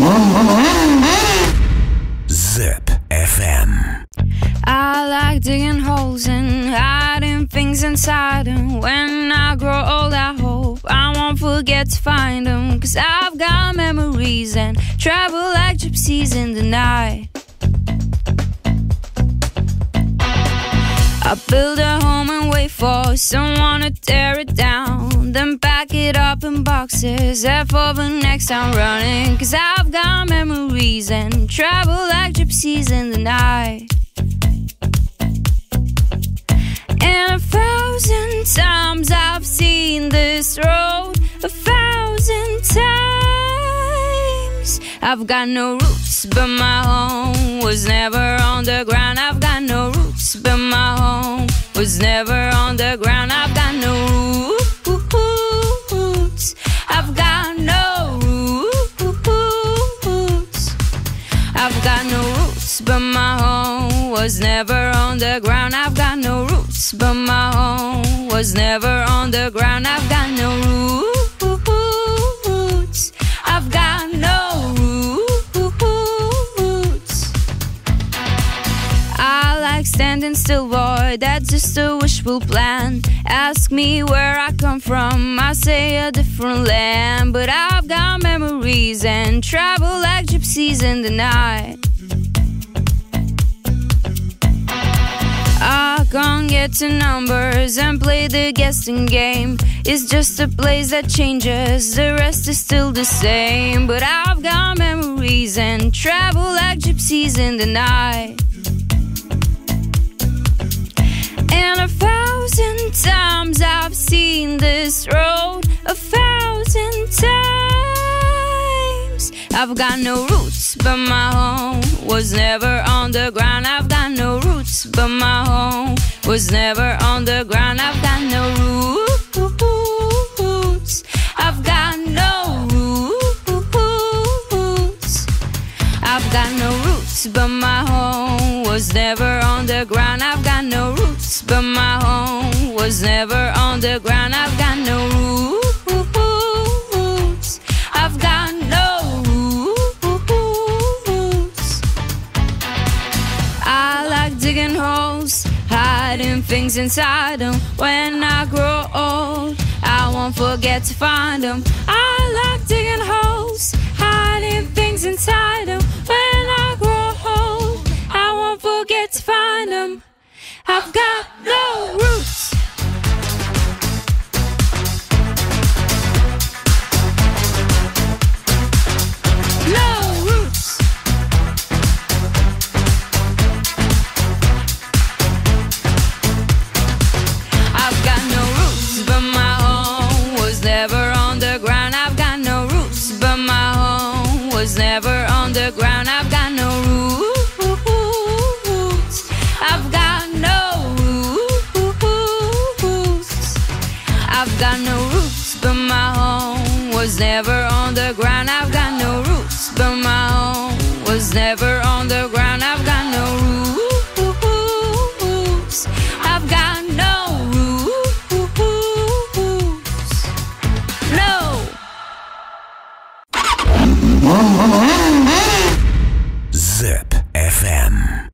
Zip FM. I like digging holes and hiding things inside them. When I grow old, I hope I won't forget to find them. 'Cause I've got memories and travel like gypsies in the night. I build a home and wait for someone to tear it down, then pack it up in boxes, head for the next time running. 'Cause I've got memories and travel like gypsies in the night. And 1,000 times I've seen this road, 1,000 times. I've got no roots, but my home was never on the ground. I've got no roots, but my home was never on the ground. I've got no roots. I've got no roots. I've got no roots, but my home was never on the ground. I've got no roots, but my home was never on the ground. I've got no roots. I've got no roots. I like standing still, boy, that's just a wishful plan. Ask me where I come from, I say a different land. But I've got memories and travel like gypsies in the night. I can't get to numbers and play the guessing game. It's just a place that changes, the rest is still the same. But I've got memories and travel like gypsies in the night. And 1,000 times I've seen this road, 1,000 times. I've got no roots, but my home was never on the ground. I've got no roots, but my home was never on the ground. I've got no roots. I've got no roots. I've got no roots, but my home was never on the ground. I've got no roots, but my home was never on the ground. I've got no roots. I've got no roots. I like digging holes, hiding things inside them. When I grow old, I won't forget to find them. I like digging holes, hiding things inside them. When I grow old, I won't forget to find them. I've got no roots. No roots. I've got no roots, but my home was never on the ground. I've got no roots, but my home was never on the ground. I've got no roots. I've got no roots. I've got no roots, but my home was never on the ground. I've got no roots, but my home was never on the